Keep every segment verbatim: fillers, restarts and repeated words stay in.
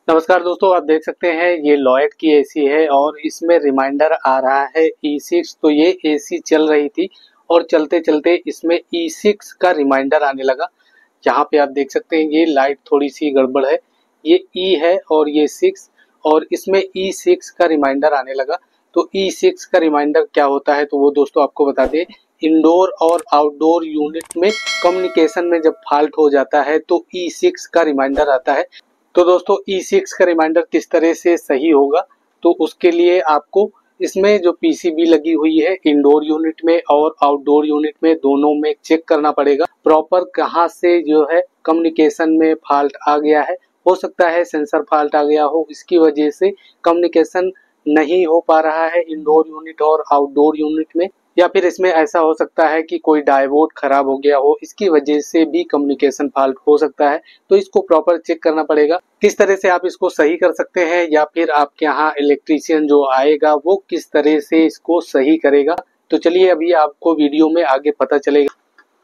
नमस्कार दोस्तों, आप देख सकते हैं ये लॉयड की एसी है और इसमें रिमाइंडर आ रहा है ई सिक्स। तो ये एसी चल रही थी और चलते चलते इसमें ई सिक्स का रिमाइंडर आने लगा। यहाँ पे आप देख सकते हैं ये लाइट थोड़ी सी गड़बड़ है, ये ई है और ये सिक्स, और इसमें ई सिक्स का रिमाइंडर आने लगा। तो ई सिक्स का रिमाइंडर क्या होता है तो वो दोस्तों आपको बता दें, इंडोर और आउटडोर यूनिट में कम्युनिकेशन में जब फॉल्ट हो जाता है तो ई सिक्स का रिमाइंडर आता है। तो दोस्तों ई सिक्स का रिमाइंडर किस तरह से सही होगा, तो उसके लिए आपको इसमें जो पीसीबी लगी हुई है इंडोर यूनिट में और आउटडोर यूनिट में दोनों में चेक करना पड़ेगा प्रॉपर कहाँ से जो है कम्युनिकेशन में फॉल्ट आ गया है। हो सकता है सेंसर फॉल्ट आ गया हो, इसकी वजह से कम्युनिकेशन नहीं हो पा रहा है इंडोर यूनिट और आउटडोर यूनिट में, या फिर इसमें ऐसा हो सकता है कि कोई डायोड खराब हो गया हो, इसकी वजह से भी कम्युनिकेशन फॉल्ट हो सकता है। तो इसको प्रॉपर चेक करना पड़ेगा। किस तरह से आप इसको सही कर सकते हैं या फिर आपके यहाँ इलेक्ट्रीशियन जो आएगा वो किस तरह से इसको सही करेगा, तो चलिए अभी आपको वीडियो में आगे पता चलेगा।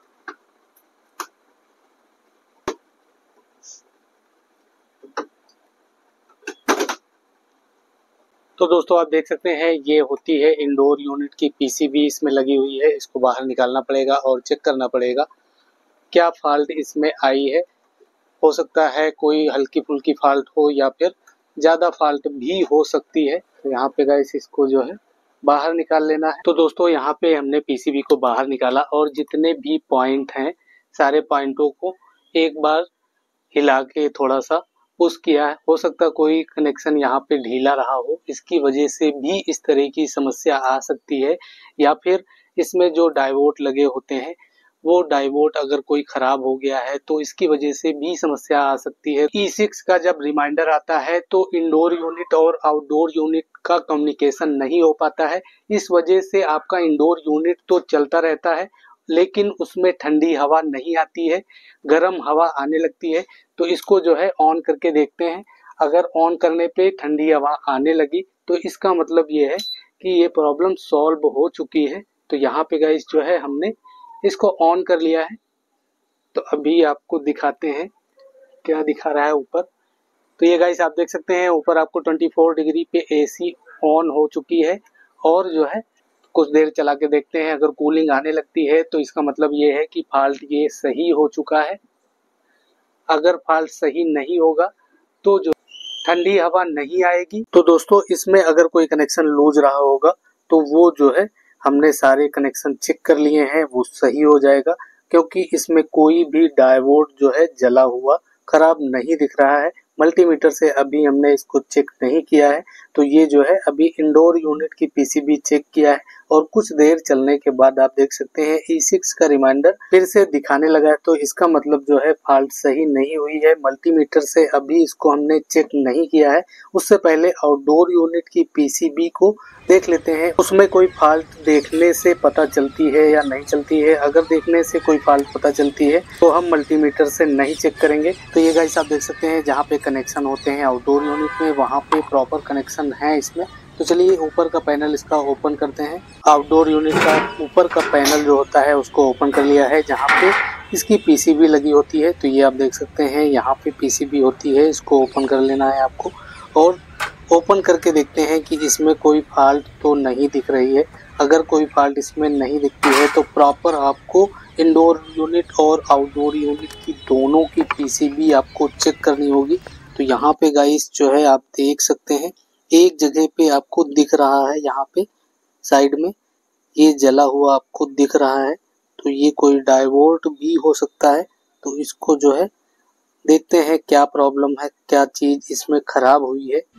तो दोस्तों आप देख सकते हैं ये होती है इंडोर यूनिट की पीसीबी, इसमें लगी हुई है। इसको बाहर निकालना पड़ेगा और चेक करना पड़ेगा क्या फॉल्ट इसमें आई है। हो सकता है कोई हल्की फुल्की फॉल्ट हो या फिर ज़्यादा फॉल्ट भी हो सकती है। तो यहाँ पे गाइस इसको जो है बाहर निकाल लेना है। तो दोस्तों यहाँ पे हमने पीसीबी को बाहर निकाला और जितने भी पॉइंट हैं सारे पॉइंटों को एक बार हिला के थोड़ा सा पुश किया है। हो सकता कोई कनेक्शन यहाँ पे ढीला रहा हो, इसकी वजह से भी इस तरह की समस्या आ सकती है, या फिर इसमें जो डायोड लगे होते हैं वो डायोड अगर कोई खराब हो गया है तो इसकी वजह से भी समस्या आ सकती है। ई सिक्स का जब रिमाइंडर आता है तो इंडोर यूनिट और आउटडोर यूनिट का कम्युनिकेशन नहीं हो पाता है। इस वजह से आपका इंडोर यूनिट तो चलता रहता है लेकिन उसमें ठंडी हवा नहीं आती है, गर्म हवा आने लगती है। तो इसको जो है ऑन करके देखते हैं। अगर ऑन करने पे ठंडी हवा आने लगी तो इसका मतलब ये है कि ये प्रॉब्लम सॉल्व हो चुकी है। तो यहाँ पे गाइस जो है हमने इसको ऑन कर लिया है। तो अभी आपको दिखाते हैं क्या दिखा रहा है ऊपर। तो ये गाइस आप देख सकते हैं ऊपर आपको चौबीस डिग्री पे एसी ऑन हो चुकी है, और जो है कुछ देर चला के देखते हैं। अगर कूलिंग आने लगती है तो इसका मतलब ये है कि फॉल्ट ये सही हो चुका है। अगर फॉल्ट सही नहीं होगा तो जो ठंडी हवा नहीं आएगी। तो दोस्तों इसमें अगर कोई कनेक्शन लूज रहा होगा तो वो जो है हमने सारे कनेक्शन चेक कर लिए हैं, वो सही हो जाएगा, क्योंकि इसमें कोई भी डायोड जो है जला हुआ खराब नहीं दिख रहा है। मल्टीमीटर से अभी हमने इसको चेक नहीं किया है। तो ये जो है अभी इंडोर यूनिट की पीसीबी चेक किया है और कुछ देर चलने के बाद आप देख सकते हैं ई सिक्स का रिमाइंडर फिर से दिखाने लगा है। तो इसका मतलब जो है फॉल्ट सही नहीं हुई है। मल्टीमीटर से अभी इसको हमने चेक नहीं किया है। उससे पहले आउटडोर यूनिट की पीसीबी को देख लेते हैं, उसमें कोई फॉल्ट देखने से पता चलती है या नहीं चलती है। अगर देखने से कोई फॉल्ट पता चलती है तो हम मल्टीमीटर से नहीं चेक करेंगे। तो ये गाइस आप देख सकते हैं जहाँ पे कनेक्शन होते हैं आउटडोर यूनिट में वहाँ पे प्रॉपर कनेक्शन है इसमें। तो चलिए ऊपर का पैनल इसका ओपन करते हैं। आउटडोर यूनिट का ऊपर का पैनल जो होता है उसको ओपन कर लिया है, जहाँ पे इसकी पीसीबी लगी होती है। तो ये आप देख सकते हैं यहाँ पे पीसीबी होती है, इसको ओपन कर लेना है आपको, और ओपन करके देखते हैं कि इसमें कोई फॉल्ट तो नहीं दिख रही है। अगर कोई फॉल्ट इसमें नहीं दिखती है तो प्रॉपर आपको इंडोर यूनिट और आउटडोर यूनिट की दोनों की पीसीबी आपको चेक करनी होगी। तो यहाँ पे गाइस जो है आप देख सकते हैं एक जगह पे आपको दिख रहा है, यहाँ पे साइड में ये जला हुआ आपको दिख रहा है। तो ये कोई डायोड भी हो सकता है। तो इसको जो है देखते हैं क्या प्रॉब्लम है, क्या चीज इसमें खराब हुई है।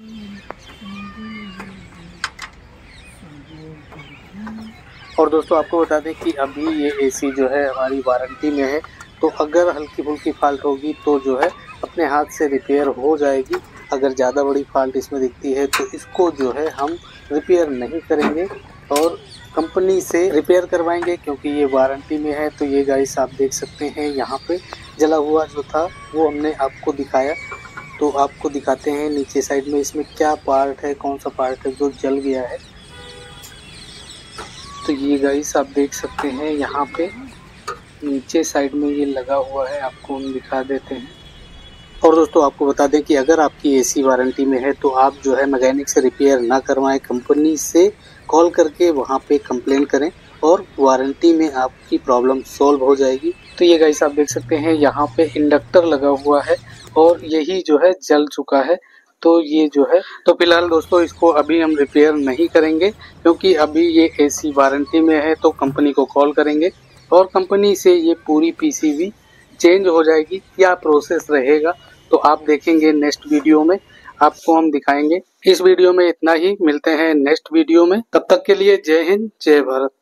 और दोस्तों आपको बता दें कि अभी ये एसी जो है हमारी वारंटी में है। तो अगर हल्की फुल्की फॉल्ट होगी तो जो है अपने हाथ से रिपेयर हो जाएगी। अगर ज़्यादा बड़ी फॉल्ट इसमें दिखती है तो इसको जो है हम रिपेयर नहीं करेंगे और कंपनी से रिपेयर करवाएंगे, क्योंकि ये वारंटी में है। तो ये गाइस आप देख सकते हैं यहाँ पे जला हुआ जो था वो हमने आपको दिखाया। तो आपको दिखाते हैं नीचे साइड में इसमें क्या पार्ट है, कौन सा पार्ट है जो जल गया है। तो ये गाइस आप देख सकते हैं यहाँ पे नीचे साइड में ये लगा हुआ है, आपको हम दिखा देते हैं। और दोस्तों आपको बता दें कि अगर आपकी एसी वारंटी में है तो आप जो है मैकेनिक से रिपेयर ना करवाएं, कंपनी से कॉल करके वहां पे कंप्लेन करें और वारंटी में आपकी प्रॉब्लम सॉल्व हो जाएगी। तो ये गाइस आप देख सकते हैं यहाँ पे इंडक्टर लगा हुआ है और यही जो है जल चुका है। तो ये जो है तो फिलहाल दोस्तों इसको अभी हम रिपेयर नहीं करेंगे, क्योंकि अभी ये एसी वारंटी में है। तो कंपनी को कॉल करेंगे और कंपनी से ये पूरी पीसीबी चेंज हो जाएगी। क्या प्रोसेस रहेगा तो आप देखेंगे नेक्स्ट वीडियो में, आपको हम दिखाएंगे। इस वीडियो में इतना ही, मिलते हैं नेक्स्ट वीडियो में। तब तक के लिए जय हिंद जय भारत।